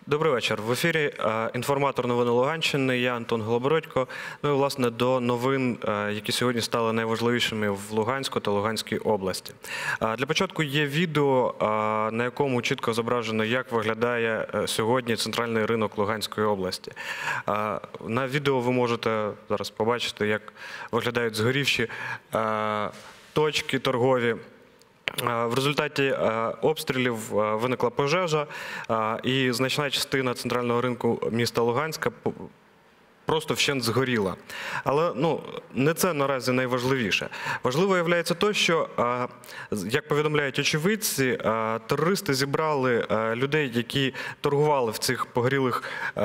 Добрий вечір. В ефірі інформатор новини Луганщини. Я Антон Голобородько. Ну і, власне, до новин, які сьогодні стали найважливішими в Луганську та Луганській області. Для початку є відео, на якому чітко зображено, як виглядає сьогодні центральний ринок Луганської області. На відео ви можете зараз побачити, як виглядають згорівші точки торгові. В результаті обстрілів виникла пожежа, і значна частина центрального ринку міста Луганська просто вщент згоріла. Але не це наразі найважливіше. Важливо є те, що, як повідомляють очевидці, терористи зібрали людей, які торгували в цих погорілих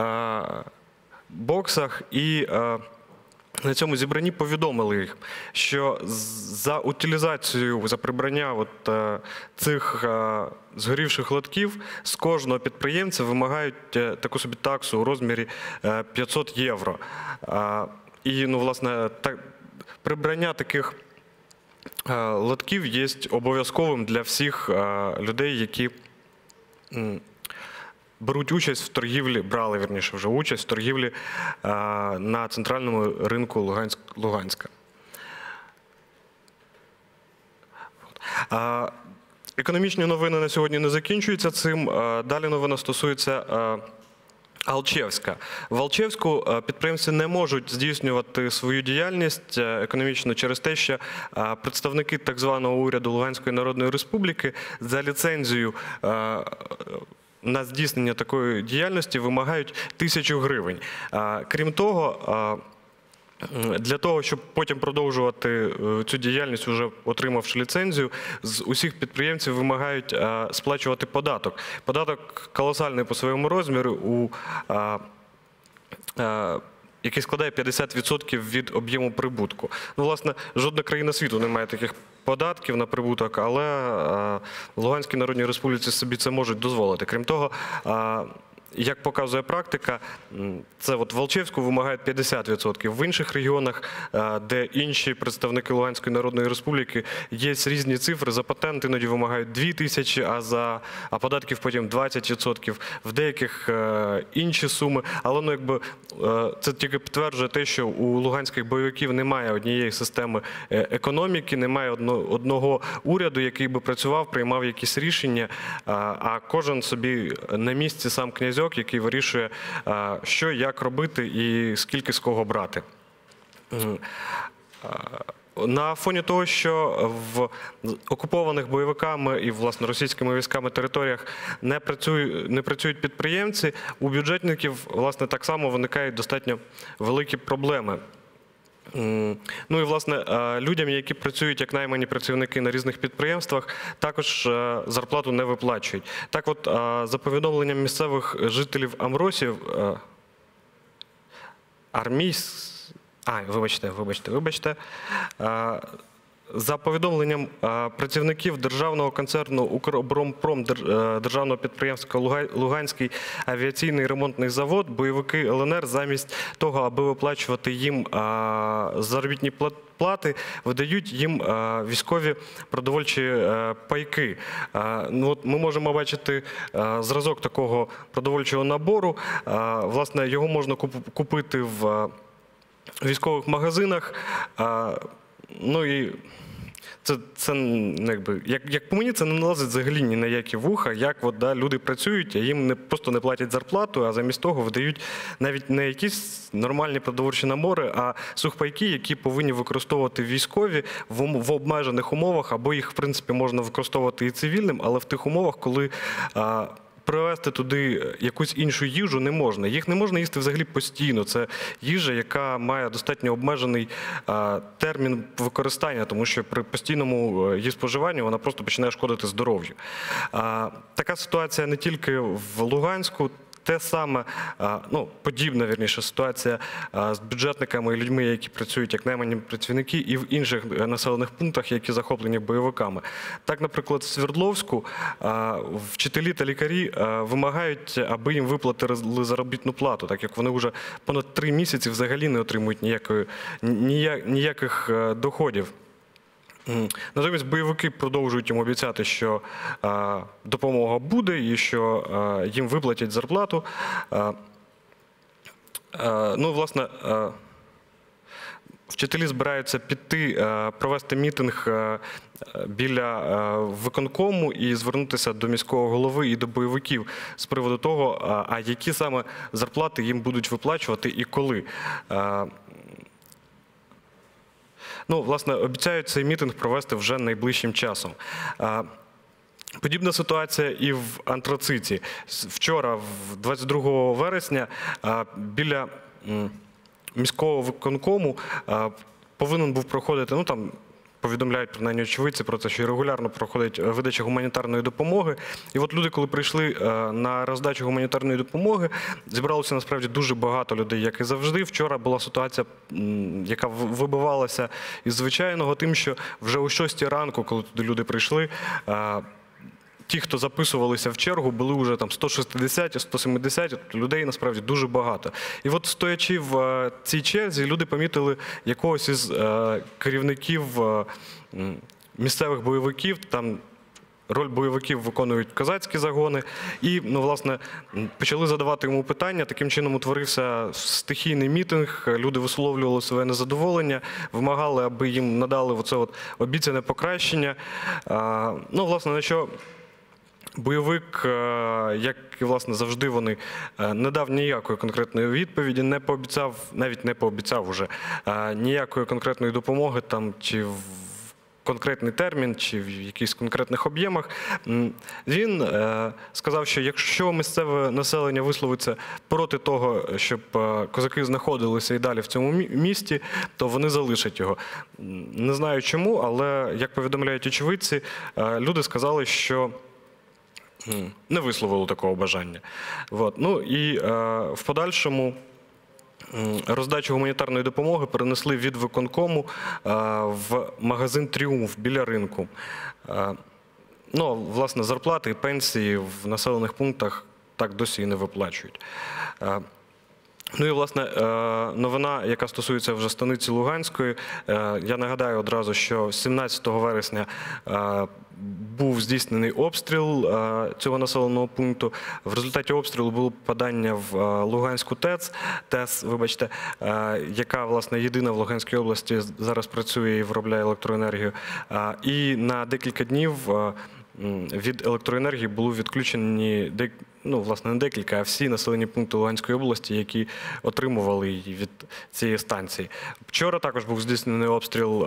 боксах, і на цьому зібранні повідомили їх, що за утилізацію, за прибрання цих згорівших лотків з кожного підприємця вимагають таку собі таксу у розмірі 500 євро. І, власне, прибрання таких лотків є обов'язковим для всіх людей, які беруть участь в торгівлі, брали, вірніше, вже участь в торгівлі на центральному ринку Луганська. Економічні новини на сьогодні не закінчуються цим. Далі новина стосується Алчевська. В Алчевську підприємці не можуть здійснювати свою діяльність економічно через те, що представники так званого уряду Луганської Народної Республіки за ліцензію на здійснення такої діяльності вимагають 1000 гривень. Крім того, для того, щоб потім продовжувати цю діяльність, вже отримавши ліцензію, з усіх підприємців вимагають сплачувати податок. Податок колосальний по своєму розміру, який складає 50% від об'єму прибутку. Власне, жодна країна світу не має таких податків на прибуток, але в Луганській Народній Республіці собі це можуть дозволити. Крім того, як показує практика, це в Алчевську вимагають 50%. В інших регіонах, де інші представники Луганської Народної Республіки, є різні цифри. За патент іноді вимагають 2000, а податків потім 20%. В деяких інші суми. Але це тільки підтверджує те, що у луганських бойовиків немає однієї системи економіки, немає одного уряду, який би працював, приймав якісь рішення, а кожен собі на місці сам князьок, який вирішує, що, як робити і скільки з кого брати. На фоні того, що в окупованих бойовиками і, власне, російськими військами територіях не працюють підприємці, у бюджетників, власне, так само виникають достатньо великі проблеми. І, власне, людям, які працюють як наймані працівники на різних підприємствах, також зарплату не виплачують. Так от, за повідомленням місцевих жителів Амросів, вибачте. За повідомленням працівників державного концерну «Укроборонпром» державного підприємства «Луганський авіаційний ремонтний завод», бойовики ЛНР замість того, аби виплачувати їм заробітні плати, видають їм військові продовольчі пайки. Ми можемо бачити зразок такого продовольчого набору. Власне, його можна купити в військових магазинах. Як по мені, це не налазить взагалі ні на які вуха, як люди працюють, а їм просто не платять зарплату, а замість того видають навіть не якісь нормальні продовольчі набори, а сухпайки, які повинні використовувати військові в обмежених умовах, або їх, в принципі, можна використовувати і цивільним, але в тих умовах, коли привезти туди якусь іншу їжу не можна. Їх не можна їсти взагалі постійно. Це їжа, яка має достатньо обмежений термін використання, тому що при постійному її споживанні вона просто починає шкодити здоров'ю. Така ситуація не тільки в Луганську. Те саме, подібна, вірніше, ситуація з бюджетниками і людьми, які працюють як наймані працівники, і в інших населених пунктах, які захоплені бойовиками. Так, наприклад, в Свердловську вчителі та лікарі вимагають, аби їм виплатили заробітну плату, так як вони вже понад 3 місяці взагалі не отримують ніяких доходів. Натомість бойовики продовжують їм обіцяти, що допомога буде і що їм виплатять зарплату. Ну, власне, вчителі збираються піти, провести мітинг біля виконкому і звернутися до міського голови і до бойовиків з приводу того, а які саме зарплати їм будуть виплачувати і коли. Ну, власне, обіцяють цей мітинг провести вже найближчим часом. Подібна ситуація і в Антрациті. Вчора, 22 вересня, біля міського виконкому повинен був проходити, ну там повідомляють принаймні очевидці про те, що регулярно проходить видача гуманітарної допомоги. І от люди, коли прийшли на роздачу гуманітарної допомоги, зібралося насправді дуже багато людей, як і завжди. Вчора була ситуація, яка вибивалася із звичайного тим, що вже о 6 ранку, коли туди люди прийшли, ті, хто записувалися в чергу, були вже там 160, 170, людей насправді дуже багато. І от стоячи в цій черзі, люди помітили якогось із керівників місцевих бойовиків, там роль бойовиків виконують козацькі загони, і, ну, власне, почали задавати йому питання. Таким чином утворився стихійний мітинг, люди висловлювали своє незадоволення, вимагали, аби їм надали оце от обіцяне покращення. Ну, власне, на що бойовик, як і, власне, завжди вони, не дав ніякої конкретної відповіді, не пообіцяв, навіть не пообіцяв уже ніякої конкретної допомоги там, чи в конкретний термін, чи в якихось конкретних об'ємах. Він сказав, що якщо місцеве населення висловиться проти того, щоб козаки знаходилися і далі в цьому місті, то вони залишать його. Не знаю чому, але, як повідомляють очевидці, люди сказали, що не висловили такого бажання. От. Ну і в подальшому роздачу гуманітарної допомоги перенесли від виконкому в магазин «Тріумф» біля ринку. Ну, власне, зарплати і пенсії в населених пунктах так досі і не виплачують. Ну і, власне, новина, яка стосується вже станиці Луганської. Я нагадаю одразу, що 17 вересня був здійснений обстріл цього населеного пункту. В результаті обстрілу було попадання в Луганську ТЕС, вибачте, яка, власне, єдина в Луганській області зараз працює і виробляє електроенергію. І на декілька днів від електроенергії були відключені, ну, власне, не декілька, а всі населені пункти Луганської області, які отримували її від цієї станції. Вчора також був здійснений обстріл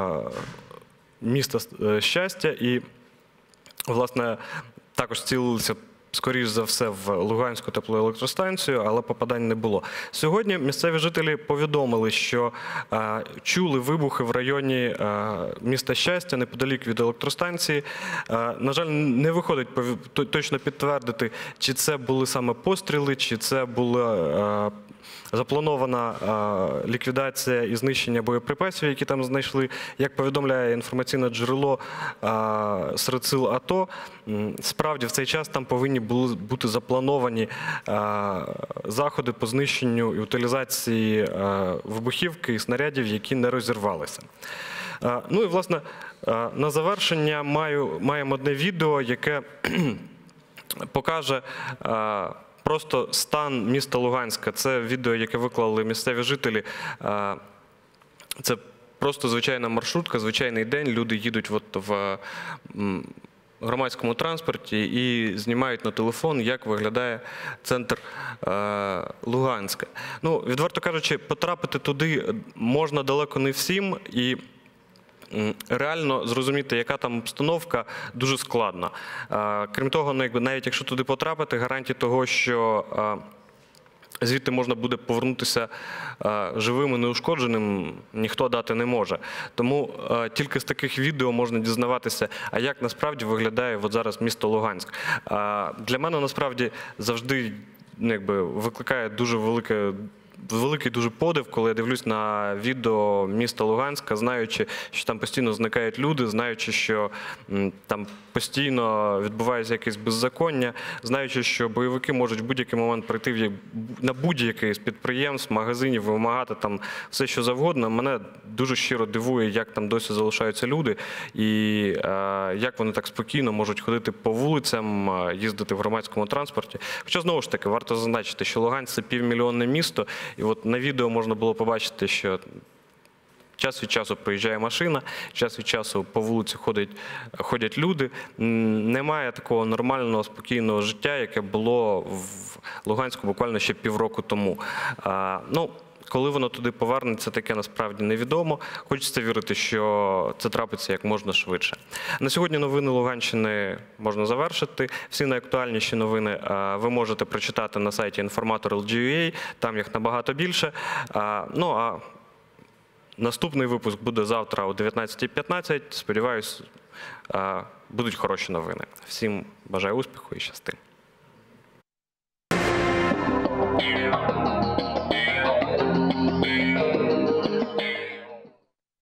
міста Щастя і, власне, також цілилися, скоріш за все, в Луганську теплоелектростанцію, але попадань не було. Сьогодні місцеві жителі повідомили, що чули вибухи в районі міста Щастя, неподалік від електростанції. На жаль, не виходить точно підтвердити, чи це були саме постріли, чи це була запланована ліквідація і знищення боєприпасів, які там знайшли. Як повідомляє інформаційне джерело серед сил АТО, справді в цей час там повинні були бути заплановані заходи по знищенню і утилізації вибухівки і снарядів, які не розірвалися. Ну і, власне, на завершення маємо одне відео, яке покаже просто стан міста Луганська. Це відео, яке виклали місцеві жителі. Це просто звичайна маршрутка, звичайний день. Люди їдуть в громадському транспорті і знімають на телефон, як виглядає центр Луганська. Ну, відверто кажучи, потрапити туди можна далеко не всім, і реально зрозуміти, яка там обстановка, дуже складно. Крім того, навіть якщо туди потрапити, гарантії того, що звідти можна буде повернутися живим і неушкодженим, ніхто дати не може. Тому тільки з таких відео можна дізнаватися, а як насправді виглядає от зараз місто Луганськ. Для мене насправді завжди викликає дуже велике великий дуже подив, коли я дивлюсь на відео міста Луганська, знаючи, що там постійно зникають люди, знаючи, що там постійно відбувається якесь беззаконня, знаючи, що бойовики можуть в будь-який момент прийти на будь-який з підприємств, магазинів, вимагати там все, що завгодно. Мене дуже щиро дивує, як там досі залишаються люди і як вони так спокійно можуть ходити по вулицям, їздити в громадському транспорті. Хоча, знову ж таки, варто зазначити, що Луганськ – це півмільйонне місто, і от на відео можна було побачити, що час від часу проїжджає машина, час від часу по вулиці ходять люди. Немає такого нормального, спокійного життя, яке було в Луганську буквально ще півроку тому. Коли воно туди повернеться, таке насправді невідомо. Хочеться вірити, що це трапиться як можна швидше. На сьогодні новини Луганщини можна завершити. Всі найактуальніші новини ви можете прочитати на сайті informator.lg.ua, там їх набагато більше. Наступний випуск буде завтра о 19:15. Сподіваюсь, будуть хороші новини. Всім бажаю успіху і щасти.